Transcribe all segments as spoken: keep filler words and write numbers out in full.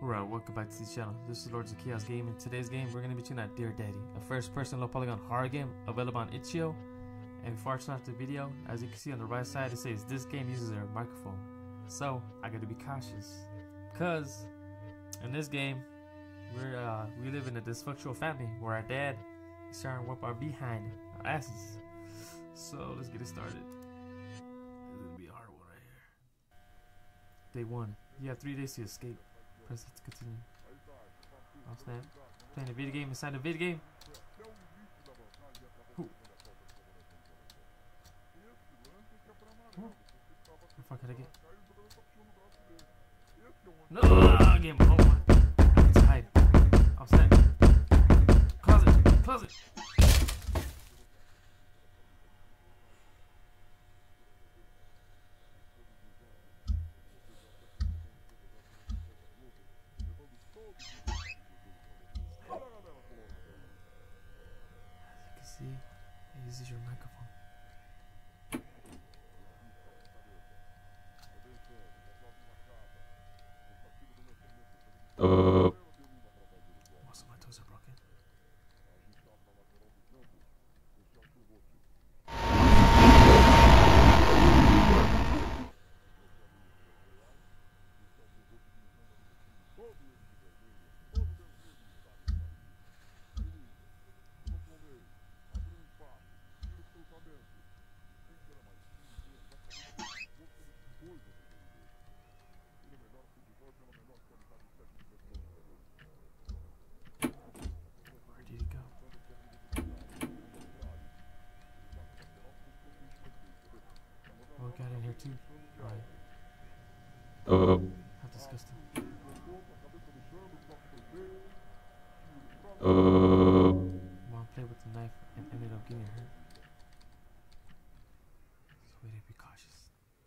Alright, welcome back to the channel. This is Lords of Chaos Game. In today's game, we're going to be checking out Dear Daddy, a first-person low-polygon horror game available on itch dot i o. And before I start the video, as you can see on the right side, it says this game uses a microphone. So I got to be cautious, cause in this game, we're uh, we live in a dysfunctional family where our dad is trying to whip our behind, our asses. So let's get it started. This is gonna be a hard one right here. Day one. You have three days to escape. Press it to continue. Oh snap. Playing a video game inside a video game. Who? How far can I get? No! Game over. I need to hide. Oh snap. Close it. Close it. See, this is your microphone. Uh. Most of my toes are broken. Where did it go? Oh, it got in here too. Right. Um. How disgusting. Um. Mom played with the knife and ended up getting hurt. So we need to be cautious.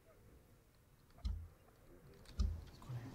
Let's go there.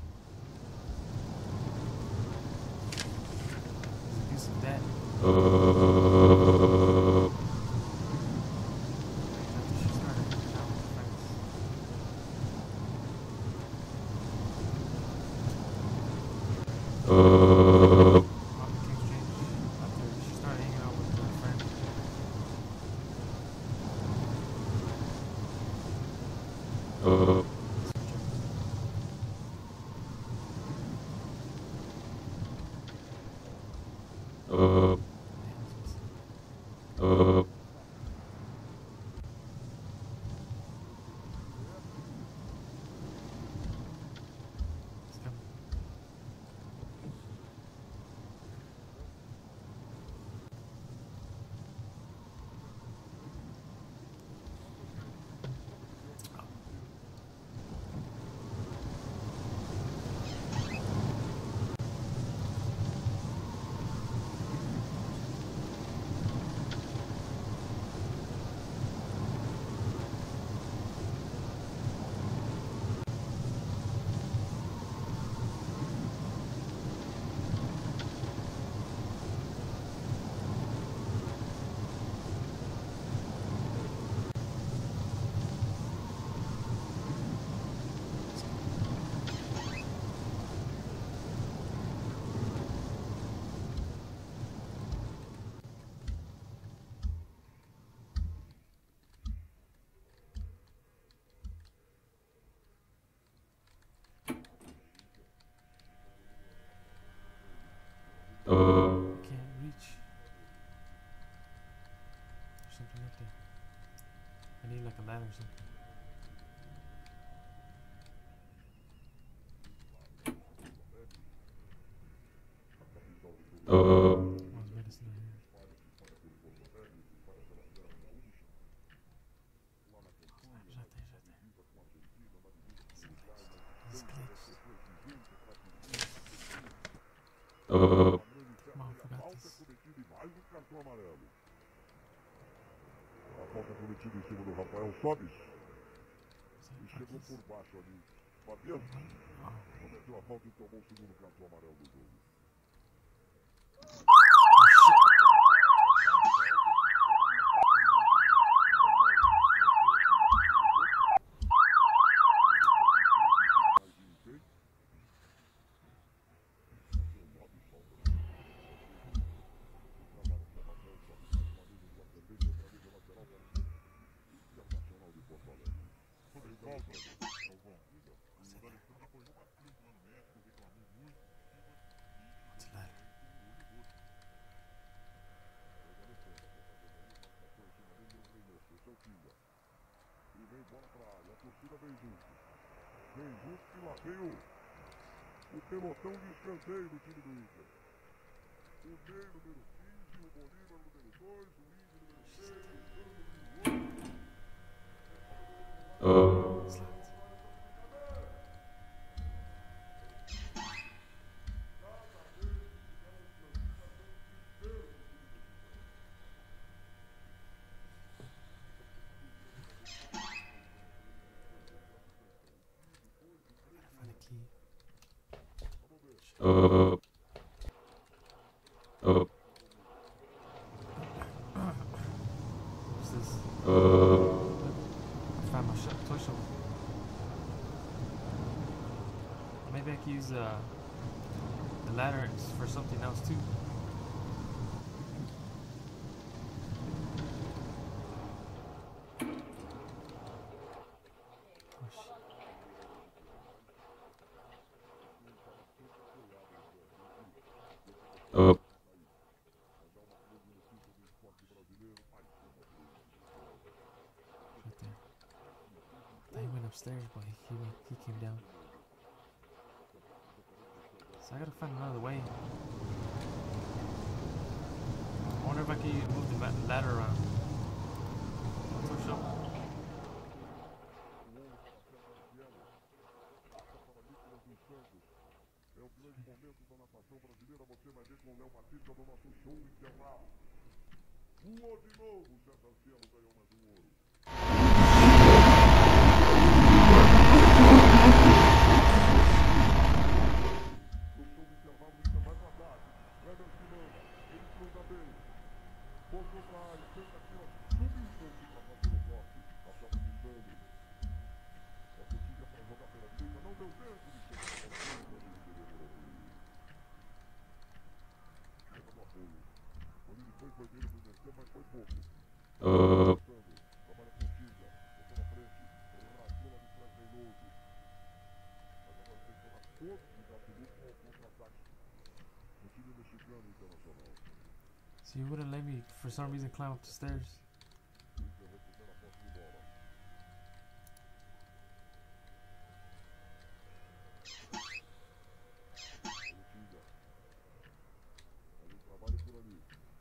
There's a piece of that. Uh. After she started hanging out with her friends. Uh. Mom became strange after she started hanging out with her friends. Uh. Uh. Uh. It's coming. Uh. Can't reach. There's something up there. I need like a ladder or something. Uh. Oh, there's medicine in here. It's right there, it's right there. It's glitched. It's glitched. Uh. Mom forgot this. A falta cometida em cima do Rafael Sobis. Is that E chegou Portuguese? por baixo ali. Batendo. Oh. Cometeu a falta e tomou o segundo cartão amarelo do jogo. Busque lá, vem o, o pelotão de escanteio do time do Inter. O Ney, número quinze, o Bolívar, número dois, o Índio, número seis, o Sandro, número oito. Uh. Uh. Uh. What's this? Uh. I found my sh- toy shovel. Maybe I can use uh, the ladder for something else too. Oh, shit. Uh. Right there. I went upstairs, but he came, he came down. So I gotta find another way. I wonder if I can move the ma- ladder around. For sure. É o grande momento da natação brasileira. Você vai ver com o Léo Batista do nosso show intervalo. Voou de novo, o Cielo ganhou mais um ouro. No show do intervalo, o Inter vai pro ataque. Kleber se manda, ele cruza bem. Botou pra área, tenta aqui, ó. Subinstante pra fazer o bloco. A troca de Sandro. A Portuguesa pra jogar pela direita, não deu tempo de chegar ao centro do Ribeirão. Chega no apoio. Quando ele foi, foi bem no primeiro tempo, mas foi pouco. Uh. Trabalha com Tinga, botou na frente, rasgou lá de trás Reynoso. Mas agora tem que tomar todos os atributos ao contra-ataque no time mexicano internacional. So you wouldn't let me, for some reason, climb up the stairs. O Inter recupera a posse de bola. Aí o Tinga. Aí o trabalho por ali.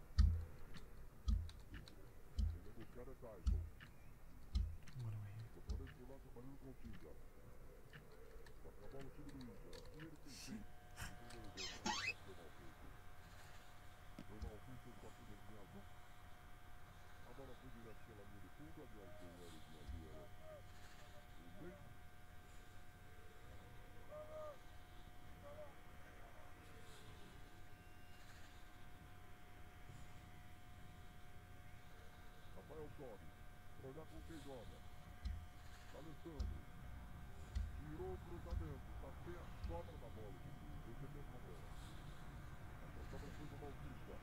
Ele vai buscar é Tyson. What do I hear? Botou ele pro lado, trabalhando com o Tinga. Toca a bola o time do Inter. Assim ele tem feito. O número dois, não pode ser mal feito. Foi mal feito, ele toca no linha azul. A bola foi direto pela linha de fundo. Aliás, quem era o linha azul era o Ney. Rafael sobe. Pra olhar com quem joga. Alessandro. Tirou o cruzamento. Tá sem a sobra da bola. Recebeu a bola. A sobra foi do Bautista.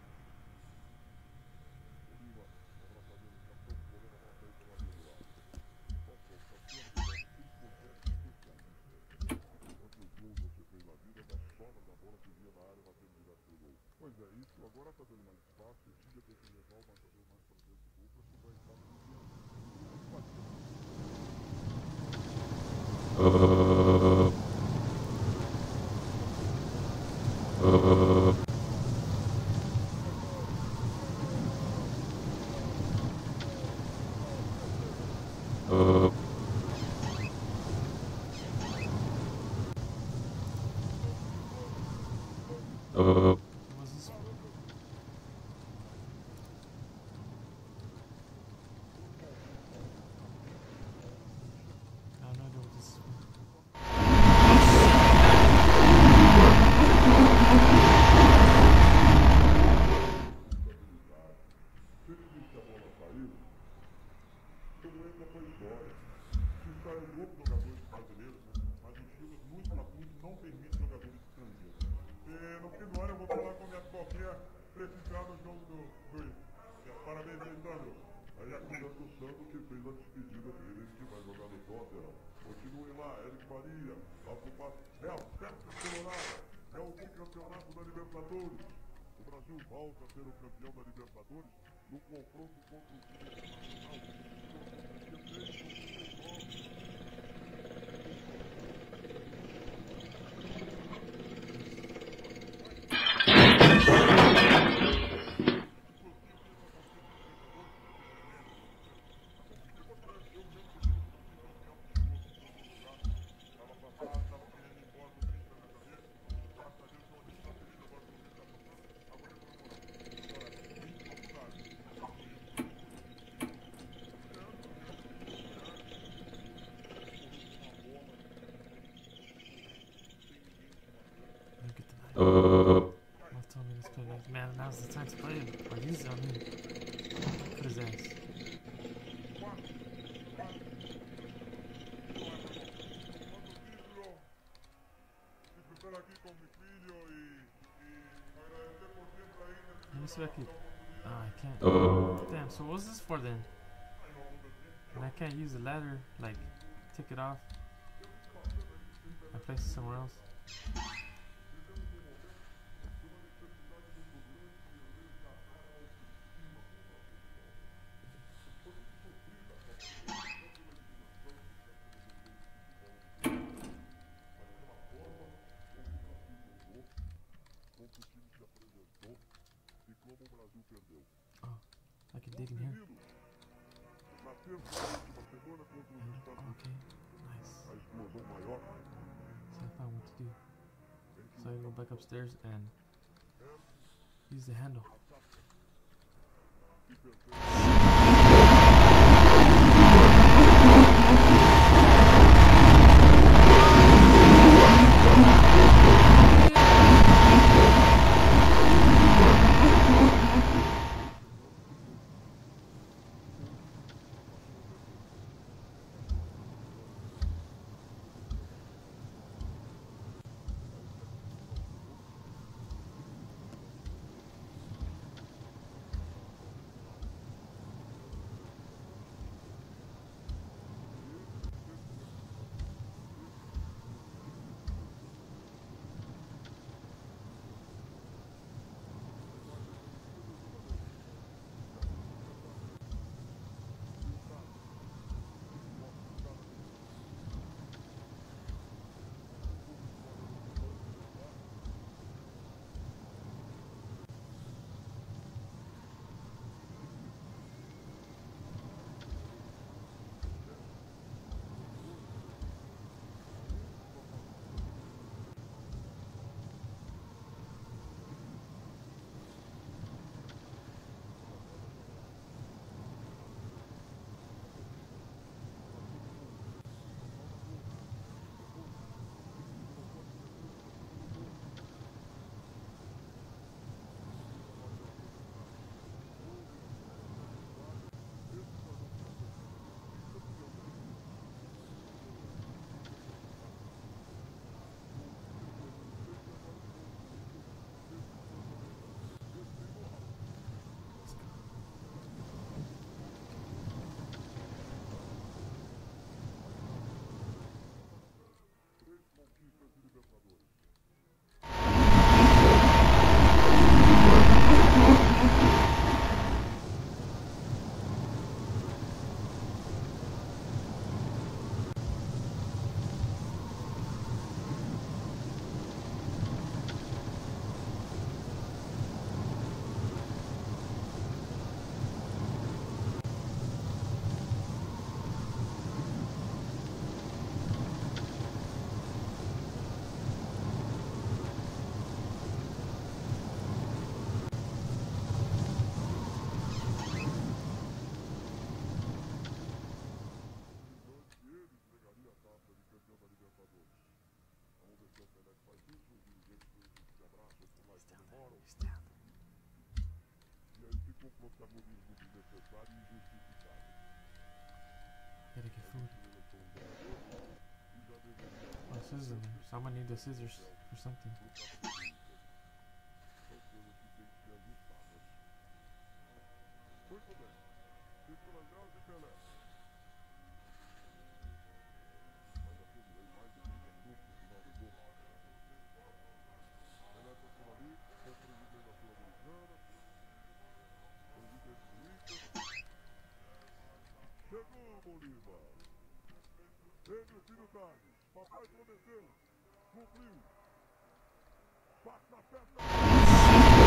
Bolívar. Abraçador do capitão. Bolívar na frente do lado do lado. Passou. Tá sem a sobra. Cinco por cento especialista. Quantos gols você fez na vida da sobra da bola que vinha na área batendo direto pro gol? Pois é, isso agora tá dando mais espaço. O time tem que levar o marcador mais pra dentro do gol pra que vai estar no diante. Aí pode ser. Uh. Uh. Uh. Uh. What's this for? I have no idea what this is for. Se ele diz que a bola saiu, não entra pra história. Se sai um grupo de jogadores brasileiros, mas os times muito caputos não permitem jogadores estrangeiros. E no fim do ano eu vou falar com a minha pipoquinha pra esse entrar no jogo do, do Inter. Parabéns aí, Sandro. Aí a conta do Sandro que fez a despedida dele, que vai jogar no Tottenham. Continue lá, Eric Faria, ocupado. É a festa colorada, é o campeonato da Libertadores. O Brasil volta a ser o campeão da Libertadores no confronto contra o time internacional. Let me get the knife. uh, Mom told me to play like, man, now's the time to play him. Or use it on me. Cut his ass. Estar aqui com meu filho e, e agradecer por sempre ainda. Let me see if I can. Oh, I can't. uh, Damn, so what's this for then? And I can't use the ladder, like, take it off. I place it somewhere else. Como o time se apresentou e como o Brasil perdeu. I can dig in here. Na terça da última semana contra os And, Estados oh, Unidos, okay, nice. a explosão maior So I found what to do. So I go back upstairs and use the handle. e percebe. protagonismo desnecessário e injustificado. Gotta get food. Oh, scissors in there. So I'm gonna need the scissors for something. Muito bem. Cintura grande e Pelé. Mas aquele aí mais de vinte minutos no final do jogo. Pelé tá por ali, é o presidente da Sul-Americana. Presidente do Inter. Chegou, Bolívar. Ele, o filho Thales. Papai prometeu. Cumpriu. Bate na festa.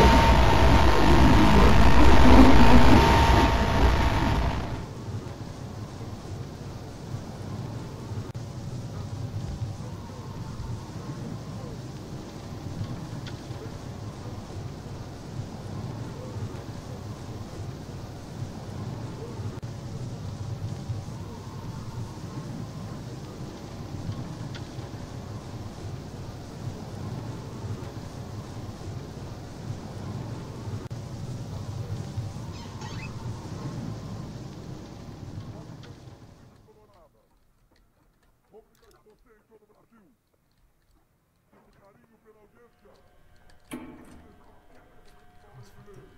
locked it.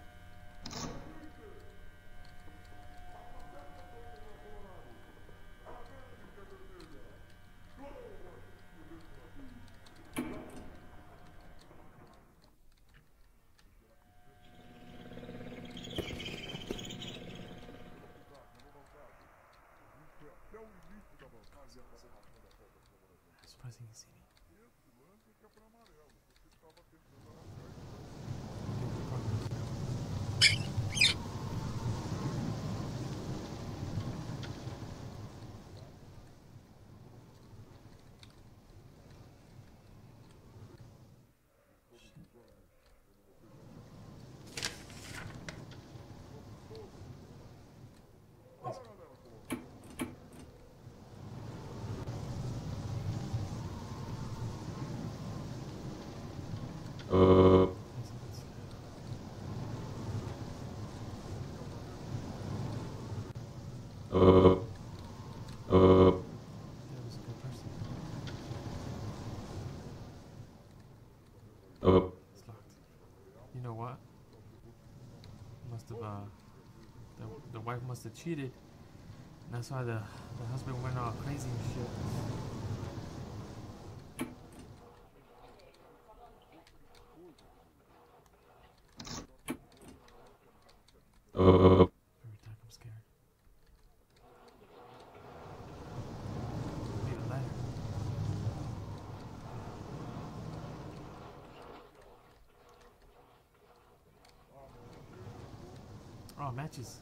Até o início da vantagem. I'm surprised he can see me. Esse lance que é para amarelo. Você estava tentando arrancar Uh, uh, uh, That was a good person. uh, It's locked. You know what? Must have, uh, the, the wife must have cheated. And that's why the, the husband went all crazy and shit. uh, Every time I'm scared. Need a lighter. Oh, matches.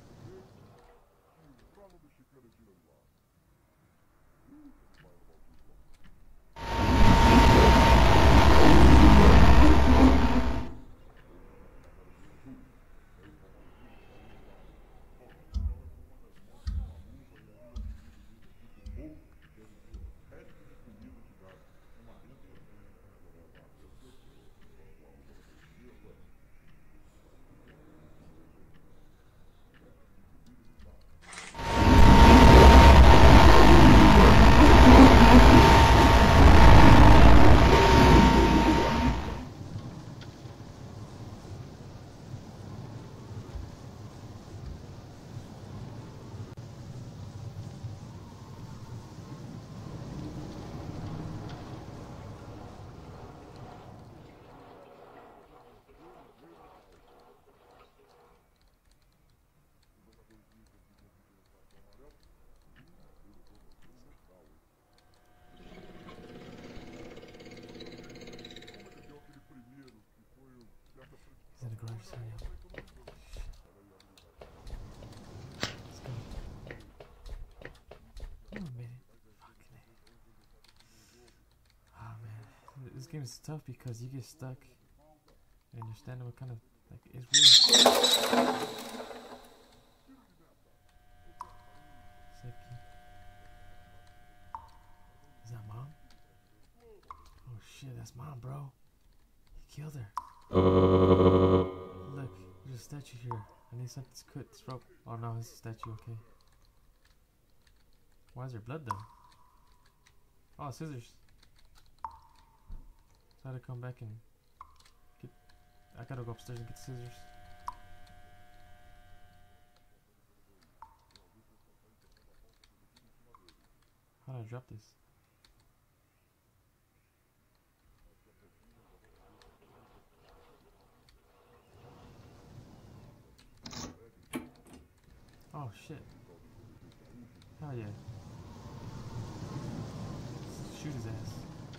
He's in the garage. Sorry. Let's go. Oh, man. Fucking A. Oh, man. This game is tough because you get stuck and you're standing with kind of like it's real. Seki. Is that mom? Oh shit, that's mom, bro. He killed her. uh, Look, there's a statue here. I need something to cut this rope. Oh no, it's a statue, okay. Why is there blood though? Oh, scissors. So I had to come back and get. I gotta go upstairs and get the scissors. How do I drop this? Oh shit. Hell yeah. Shoot his ass.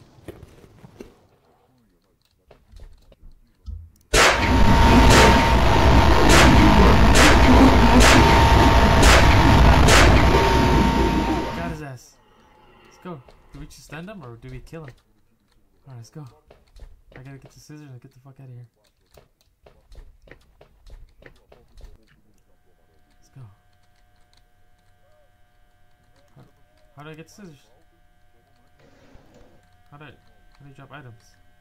Got his ass. Let's go. Do we just stand him or do we kill him? Alright, let's go. I gotta get the scissors and get the fuck out of here. Let's go. How, how do I get the scissors? How do I, how do you drop items?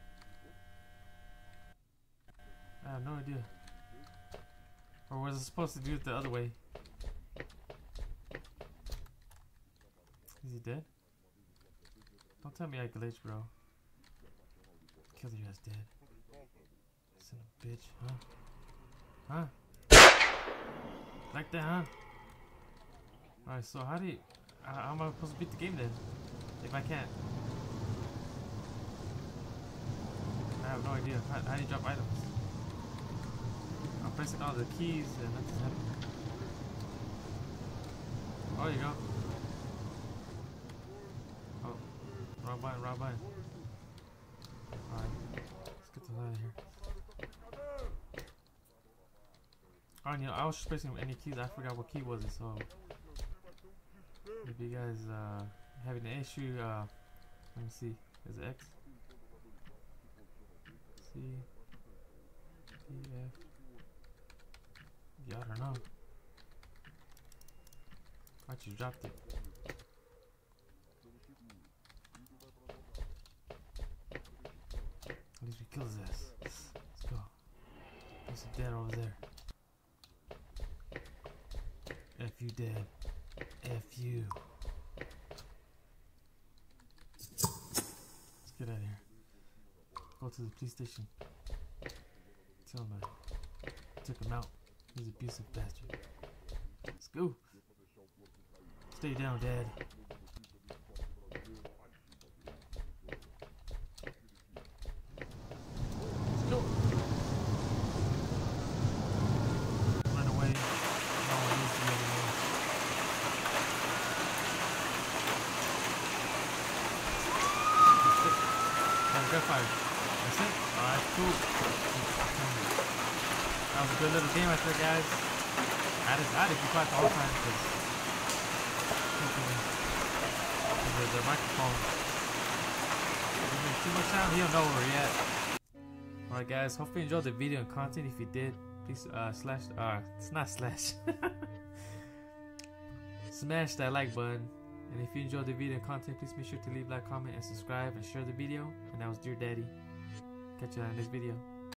I have no idea. Or was I supposed to do it the other way? Is he dead? Don't tell me I glitched, bro. Killed your ass dead. Son of a bitch, huh? Huh? Like that, huh? Alright, so how do you... Uh, how am I supposed to beat the game then? If I can't? I have no idea. How, how do you drop items? I'm pressing all the keys and nothing's happening. Oh, there you go. Oh, wrong button, wrong button. Alright, let's get the hell out of here. Oh, you know, I was just pressing any keys. I forgot what key was it, so... If you guys uh, having an issue, uh, let me see. Is it X? C, D, F. Yeah, I don't know. I just dropped it. At least we kill his ass. Let's go. There's a dead over there. F you dead. F you. Let's get out of here. Go to the police station. Tell him I took him out. He's an abusive bastard. Let's go. Stay down, Dad. Let's go. Run away. No one needs to run away. Gunfire. That's it? Alright, cool. That was a good little game right there, guys. I just, I just be quiet the whole time because the, the microphone too much sound. He don't know where we're at. Alright, guys. Hopefully you enjoyed the video and content. If you did, please uh, slash. Uh, it's not slash. Smash that like button. And if you enjoyed the video and content, please make sure to leave a like, comment, and subscribe, and share the video. And that was Dear Daddy. Catch you on the next video.